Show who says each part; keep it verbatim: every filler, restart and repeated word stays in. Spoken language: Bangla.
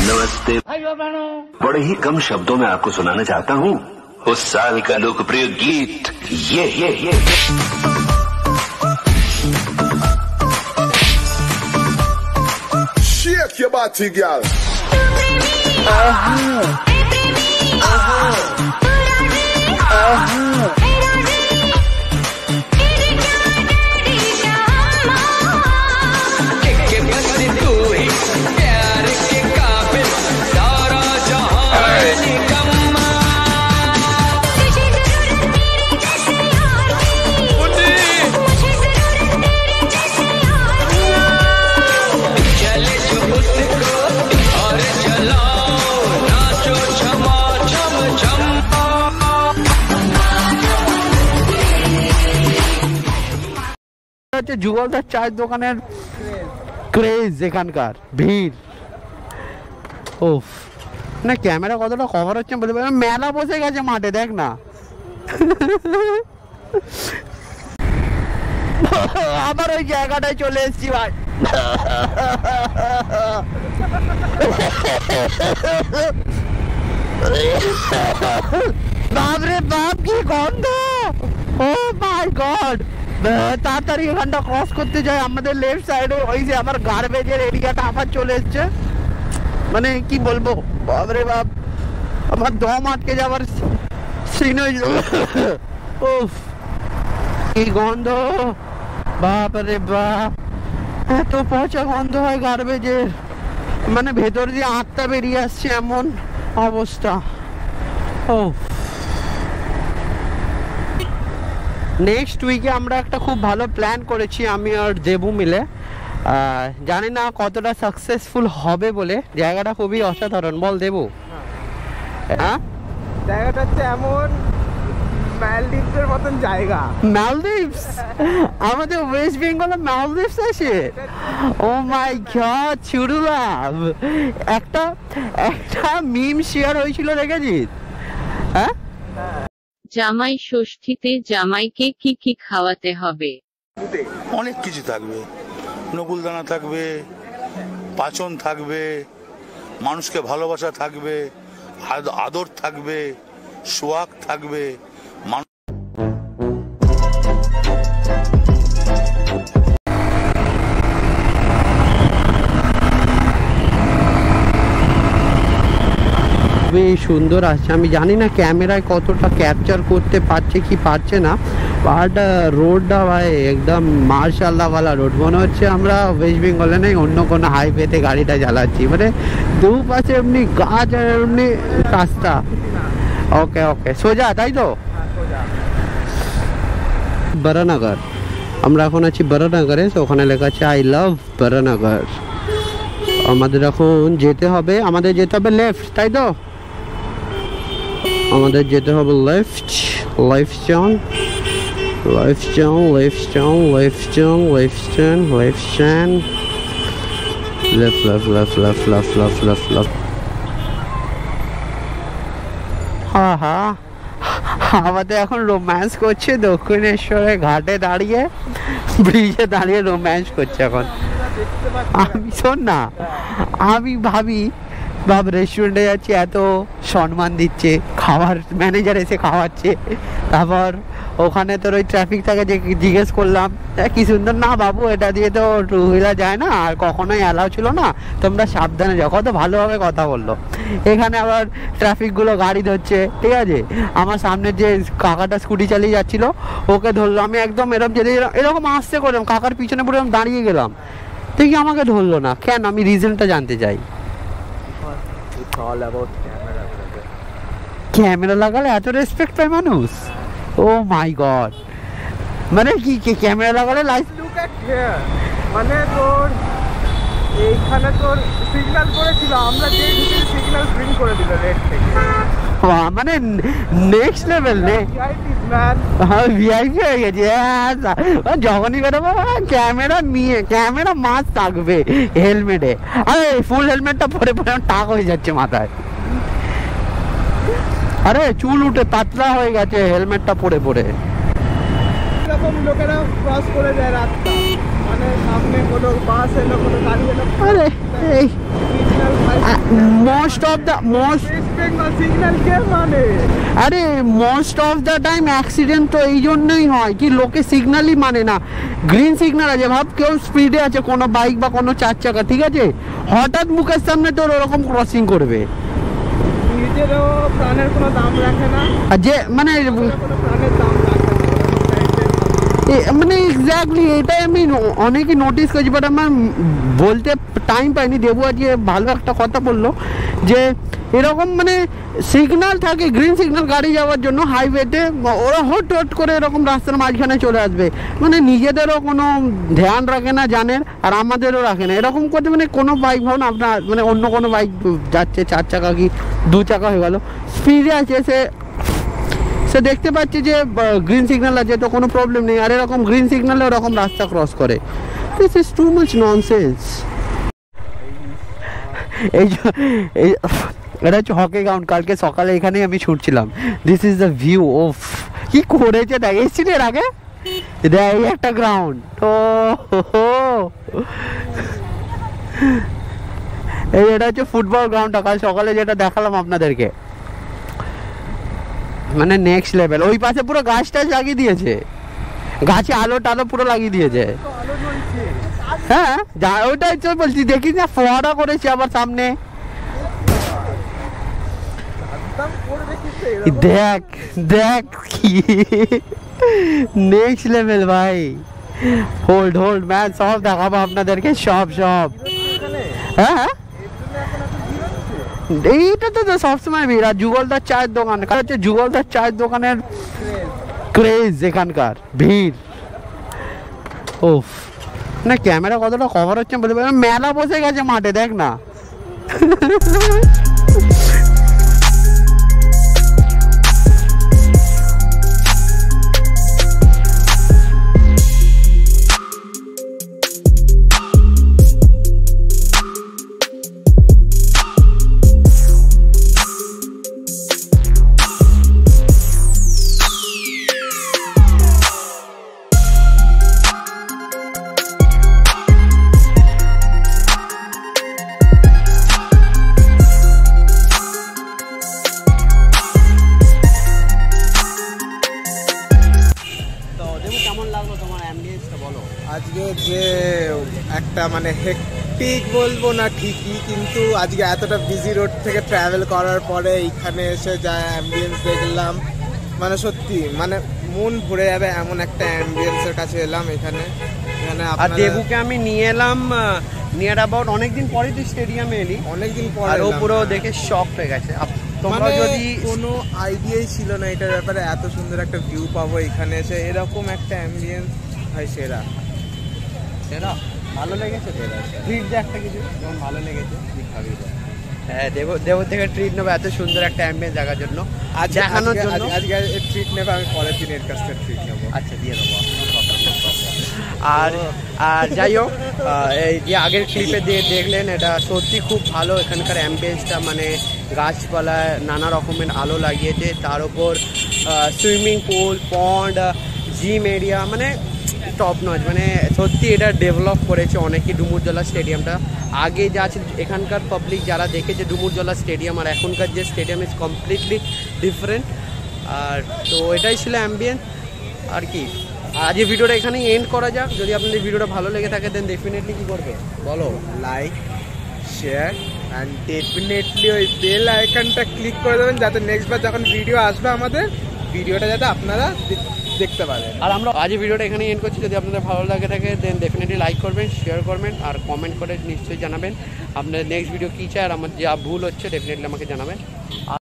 Speaker 1: नमस्ते बड़े ही कम शब्दों में आपको सुनाना चाहता हूँ उस साल का लोकप्रिय गीत ये ये ये, ये।
Speaker 2: Shake your body, girl.
Speaker 3: Uh-huh. Uh-huh. Uh-huh.
Speaker 4: যুগলদার চায়ের দোকানের ক্রেজ এখানকার ভিড় ওফ না ক্যামেরা কতটা কভার হচ্ছে বলতে পারি মেলা বসে গেছে মাঠে দেখ না আবার ওই জায়গাটায় চলে এসেছি ভাই বাপরে বাপ কি গন্ধ ও মাই গড তাড়াতাড়ি এখানটা ক্রস করতে যাই আমাদের লেফট সাইডে ওই যে আমার গার্বেজের এরিয়াটা আবার চলে এসছে মানে কি বলবো বাপরে বাপ আমার দম আটকে যাবার সিন হয়ে উফ কি গন্ধ বাপরে বাপ এত পচা গন্ধ হয় গার্বেজের মানে ভেতর দিয়ে আত্মা বেরিয়ে আসছে এমন অবস্থা ও নেক্সট উইকে আমরা একটা খুব ভালো প্ল্যান করেছি আমি আর দেবু মিলে জানি না কতটা সাকসেসফুল হবে বলে জায়গাটা খুবই অসাধারণ বল দেবু হ্যাঁ
Speaker 5: জায়গাটা হচ্ছে এমন মালদ্বীপের মতন জায়গা
Speaker 4: মালদ্বীপস আমাদের ওয়েস্ট বেঙ্গলে মালদ্বীপস আছে ও মাই গড চুরুলাভ একটা একটা মিম শেয়ার হয়েছিল দেখেছিস হ্যাঁ
Speaker 6: জামাই ষষ্ঠীতে জামাইকে কি কি খাওয়াতে হবে
Speaker 7: অনেক কিছু থাকবে নকুলদানা থাকবে পাচন থাকবে মানুষকে ভালোবাসা থাকবে আদর থাকবে সোহাগ থাকবে
Speaker 4: সুন্দর আছে আমি জানি না ক্যামেরায় কতটা ক্যাপচার করতে পারছে কি পারছে না বাট রোডটা ভাই একদম মার্শাল্লাহ ওয়ালা রোড মনে হচ্ছে আমরা ওয়েস্ট বেঙ্গলে নেই অন্য কোনো হাইওয়েতে গাড়িটা চালাচ্ছি মানে দুপাশে এমনি গাছ আর এমনি রাস্তা ওকে ওকে সোজা তাই তো বরানগর আমরা এখন আছি বরানগরে ওখানে লেখা আছে আই লাভ বরানগর আমাদের এখন যেতে হবে আমাদের যেতে হবে লেফট তাই তো আমাদের যেতে হবে left left turn left turn left turn left turn left turn left turn left left left left left left left left হা হা আমাদের এখন রোম্যান্স করছে দক্ষিণেশ্বরের ঘাটে দাঁড়িয়ে ব্রিজে দাঁড়িয়ে রোম্যান্স করছে এখন আমি শোন না আমি ভাবি ভাব রেস্টুরেন্টে যাচ্ছি এত সম্মান দিচ্ছে খাবার ম্যানেজার এসে খাওয়াচ্ছে তারপর ওখানে তোর ওই ট্রাফিক থাকে যে জিজ্ঞেস করলাম কি সুন্দর না বাবু এটা দিয়ে তো টু হুইলার যায় না আর কখনোই অ্যালাউ ছিল না তোমরা সাবধানে যাও কত ভালোভাবে কথা বললো এখানে আবার ট্রাফিকগুলো গাড়ি ধরছে ঠিক আছে আমার সামনে যে কাকাটা স্কুটি চালিয়ে যাচ্ছিল ওকে ধরলো আমি একদম এরকম যেতে এরকম আসতে করলাম কাকার পিছনে পুরো দাঁড়িয়ে গেলাম দেখি আমাকে ধরলো না কেন আমি রিজনটা জানতে চাই ক্যামেরা লাগালে এত রেসপেক্ট পায় মানুষ ও মাই গড মানে কি ক্যামেরা লাগালে লাইট
Speaker 5: লুক এট হিয়ার মানে তোর এইখানে তোর সিগন্যাল করেছিল আমরা যে ঢুকে সিগন্যাল গ্রিন করে দিল রেড থেকে
Speaker 4: মানে নেক্সট লেভেল নে ভিআইপি হয়ে গেছে যখনই বেরোবো ক্যামেরা নিয়ে ক্যামেরা মাছ থাকবে হেলমেটে আরে ফুল হেলমেটটা পরে পরে টাক হয়ে যাচ্ছে মাথায় আরে চুল উঠে পাতলা হয়ে গেছে হেলমেটটা পরে পরে
Speaker 5: এরকম লোকেরা ক্রস করে যায় রাস্তা মানে সামনে কোনো বাস এলো কোনো গাড়ি এলো
Speaker 4: আরে এই most of the most
Speaker 5: West Bengal signal কে মানে?
Speaker 4: আরে most of the time accident তো এই জন্যই হয় কি লোকে সিগন্যালই মানে না। গ্রিন সিগন্যাল আছে, ভাব কেউ স্পিডে আছে কোনো বাইক বা কোনো চার চাকা, ঠিক আছে, হঠাৎ মুখের সামনে তোর ওরকম ক্রসিং করবে।
Speaker 5: নিজেরও প্রাণের কোনো দাম রাখে না,
Speaker 4: আর যে মানে
Speaker 5: কোনো প্রাণের দাম রাখে না।
Speaker 4: এ- মানে এক্স্যাক্টলি এটাই আমি ন- অনেকই নোটিস করেছি, বাট আমার উম বলতে টাইম পাইনি। দেবু আজকে ভালো একটা কথা বললো যে এরকম মানে সিগন্যাল থাকে, গ্রিন সিগন্যাল গাড়ি যাওয়ার জন্য হাইওয়েতে, ওরা হট হট করে এরকম রাস্তার মাঝখানে চলে আসবে, মানে নিজেদেরও কোনো ধ্যান রাখে না জানের, আর আমাদেরও রাখে না। এরকম করতে মানে কোনো বাইক ভাবুন আপনার, মানে অন্য কোনো বাইক যাচ্ছে চার চাকা কি দু চাকা হয়ে গেল, স্পিডে আছে, সে সে দেখতে পাচ্ছে যে গ্রিন সিগন্যাল আছে তো কোনো প্রবলেম নেই, আর এরকম গ্রিন সিগন্যালে ওরকম রাস্তা ক্রস করে। This is too much nonsense. এই যে- এই এটা হচ্ছে হকি গ্রাউন্ড, কালকে সকালে এখানেই আমি ছুটছিলাম। This is the view. ওফ কি করেছে দেখ, এসেছিলি এর আগে দেখ, এই একটা গ্রাউন্ড। ও এই এটা হচ্ছে ফুটবল গ্রাউন্ডটা কাল সকালে যেটা দেখালাম আপনাদেরকে, মানে নেক্সট লেভেল। ওই পাশে পুরো গাছ টাছ লাগিয়ে দিয়েছে, গাছে আলো টালো পুরো লাগিয়ে দিয়েছে। হ্যাঁ যা ওইটাই তো বলছি, দেখিস না ফোয়ারা করেছে আবার সামনে। দেখ দেখ কি নেক্সট লেভেল ভাই। হোল্ড হোল্ড ম্যান, সব দেখাবো আপনাদেরকে, সব সব। হ্যাঁ হ্যাঁ এইটা তো সবসময় ভিড়। আর যুগলদার চায়ের দোকান, কারণ হচ্ছে যুগলদার চায়ের দোকানের ক্রেজ এখানকার ভিড়। ওফ না ক্যামেরা কতটা কভার হচ্ছে বলতে পারি, মেলা বসে গেছে মাঠে দেখ না।
Speaker 5: আজকে যে একটা মানে হেক্টিক বলবো না ঠিকই, কিন্তু আজকে এতটা বিজি রোড থেকে ট্রাভেল করার পরে এইখানে এসে যা অ্যাম্বিয়েন্স দেখলাম, মানে সত্যি মানে মন ভরে যাবে এমন একটা অ্যাম্বিয়েন্সের কাছে এলাম এখানে। এখানে
Speaker 4: আর
Speaker 5: আপনারা
Speaker 4: দেবুকে আমি নিয়ে এলাম নিয়ার অ্যাবাউট অনেকদিন পরে তুই স্টেডিয়ামে এলি,
Speaker 5: অনেকদিন পরে
Speaker 4: আর ও
Speaker 5: এলাম।
Speaker 4: পুরো দেখে শক হয়ে গেছে। আপ- তোমরা
Speaker 5: মানে
Speaker 4: যদি
Speaker 5: কোনো আইডিয়াই ছিল না এটার ব্যাপারে, এত সুন্দর একটা ভিউ পাবো এখানে এসে, এরকম একটা অ্যাম্বিয়েন্স হয় সেরা।
Speaker 4: সেরা ভালো লেগেছে ট্রিট যে একটা কিছু যেমন ভালো লেগেছে খাবি। হ্যাঁ দেব দেব থেকে ট্রিট নেবো এত সুন্দর একটা অ্যাম্বিয়েন্স জায়গার জন্য,
Speaker 5: আজ
Speaker 4: দেখানোর
Speaker 5: আজকে-
Speaker 4: জন্য।
Speaker 5: আজকে ট্রিট নেবে, আমি পরের দিন এর কাছ থেকে ট্রিট নেবো।
Speaker 4: আচ্ছা দিয়ে দেবো। আর আর যাই হোক, আহ, এই যে আগের ক্লিপে দিয়ে দেখলেন, এটা সত্যি খুব ভালো এখানকার অ্যাম্বিয়েন্সটা, মানে গাছপালায় নানা রকমের আলো লাগিয়েছে, তার উপর swimming pool, pond, gym area, মানে টপ নচ, মানে সত্যি এটা ডেভেলপ করেছে অনেকই ডুমুরজলা স্টেডিয়ামটা। আগে যা আছে এখানকার পাবলিক যারা দেখেছে ডুমুরজলা স্টেডিয়াম আর এখনকার যে স্টেডিয়াম ইজ কমপ্লিটলি ডিফারেন্ট। আর তো এটাই ছিল অ্যাম্বিয়েন্স আর কি। আজ এই ভিডিওটা এখানেই এন্ড করা যাক। যদি আপনাদের ভিডিওটা ভালো লেগে থাকে দেন ডেফিনেটলি কি করবে বলো,
Speaker 5: লাইক, শেয়ার অ্যান্ড ডেফিনেটলি ওই বেল আইকনটা ক্লিক করে দেবেন, যাতে নেক্সট বার যখন ভিডিও আসবে আমাদের, ভিডিওটা যাতে আপনারা দেখ- দেখতে পারেন।
Speaker 4: আর আমরা আজ এই ভিডিওটা এখানেই এন্ড করছি। যদি আপনাদের ভালো লাগে থাকে দেন ডেফিনেটলি লাইক করবেন, শেয়ার করবেন, আর কমেন্ট করে নিশ্চয়ই জানাবেন আপনাদের নেক্সট ভিডিও কী চাই, আর আমার যা ভুল হচ্ছে ডেফিনেটলি আমাকে জানাবেন।